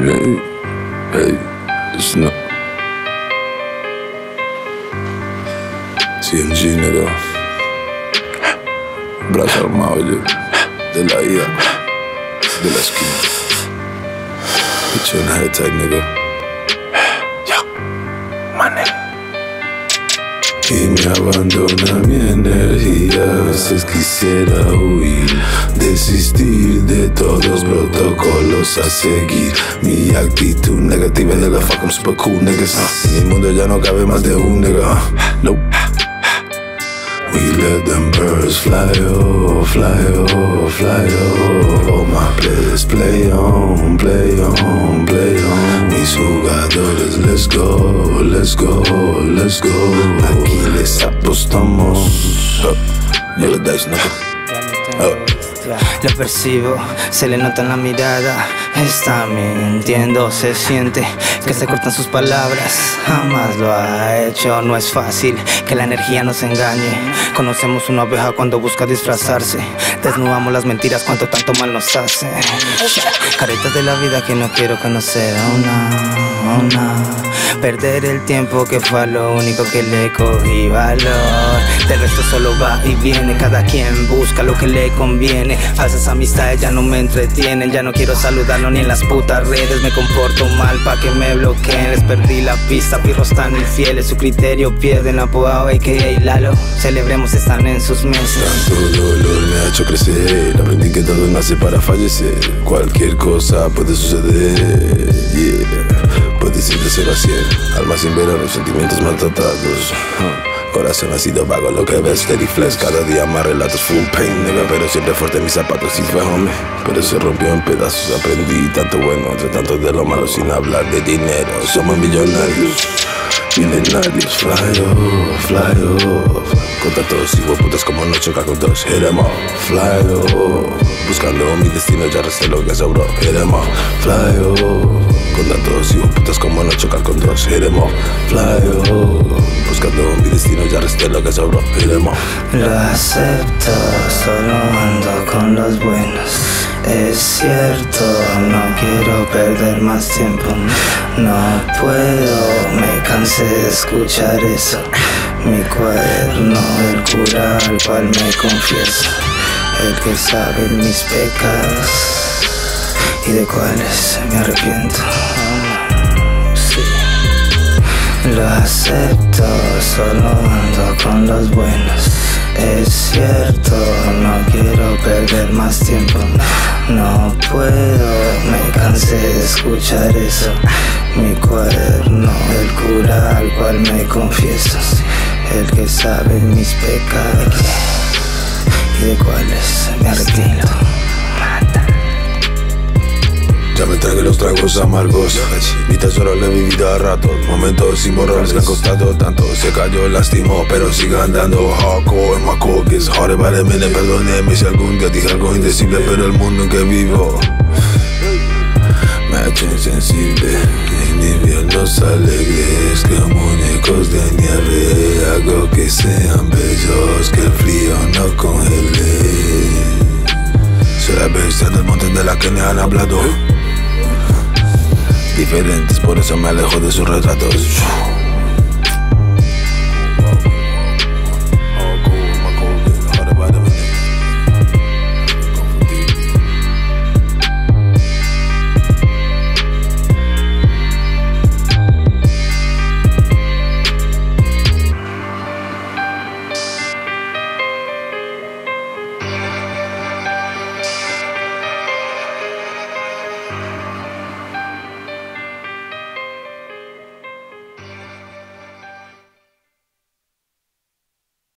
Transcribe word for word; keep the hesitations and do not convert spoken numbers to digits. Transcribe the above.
Hey, hey, it's no C M G, nigga. Brazo armado, yo. De la I A, de la esquina. Put you in head tight, nigga. Yo, mané. Y me abandona mi energía. A veces quisiera huir, desistir de todos los protocolos a seguir. Mi actitud negativa de la fuck, I'm super cool, niggas. En mi mundo ya no cabe más de un nigga. Nope. We let them birds fly off, fly off, fly off. All my players play on, play on, play on. Mis jugadores, let's go, let's go, let's go. Aquí les apostamos. Oh, no le dais nada. Oh. Lo percibo, se le nota en la mirada. Está mintiendo, se siente que se cortan sus palabras. Jamás lo ha hecho, no es fácil que la energía nos engañe. Conocemos una oveja cuando busca disfrazarse. Desnudamos las mentiras cuanto tanto mal nos hace. Caretas de la vida que no quiero conocer a una, a una. Perder el tiempo que fue lo único que le cogí valor. Del resto solo va y viene, cada quien busca lo que le conviene. Falsas amistades ya no me entretienen. Ya no quiero saludarlo ni en las putas redes. Me comporto mal pa' que me bloqueen. Les perdí la pista, pirros tan infieles. Su criterio pierden, apodado a k a. Lalo. Celebremos, están en sus meses. Tanto dolor me ha hecho crecer. Aprendí que todo nace para fallecer. Cualquier cosa puede suceder, yeah. Puede ser de cero a cien. Alma sin ver a los sentimientos maltratados. Corazón ha sido vago, lo que ves, steady flex. Cada día más relatos, full pain, nigga. Pero siempre fuerte en mis zapatos y fue homie. Pero se rompió en pedazos, aprendí tanto bueno entre tanto de lo malo sin hablar de dinero. Somos millonarios, milenarios. Fly off, fly off. Contra todos y putas como no choca con dos. Hit em off, fly off. Buscando mi destino, ya resté lo que sobró. Hit em off, fly off. Contra todos y putas como no chocar con dos. Hit em off, fly off. Buscando mi destino, ya resté lo que sobró. Hit em off. Lo acepto, solo ando con los buenos. Es cierto, no quiero perder más tiempo. No puedo, me cansé de escuchar eso. Mi cuaderno, el cura al cual me confieso. El que sabe mis pecados y de cuáles me arrepiento. Sí. Lo acepto, solo ando con los buenos. Es cierto, no quiero perder más tiempo. No puedo, me cansé de escuchar eso. Mi cuaderno, el cura al cual me confieso. El que sabe mis pecados y de cuáles me arrepiento. Ya me tragué los tragos amargos. Mi tesoro le he vivido a ratos. Momentos imborrables que han costado tanto. Se cayó, lastimó, pero sigue andando. Hardcore, my core gets harder by the minute. Perdóneme si algún día dije algo indecible, pero el mundo en que vivo me ha hecho insensible. En inviernos alegres, que muñecos de nieve. Hago que sean bellos, que el frío no congele. Soy la bestia del monte de la que me han hablado. Diferentes, por eso me alejo de sus retratos.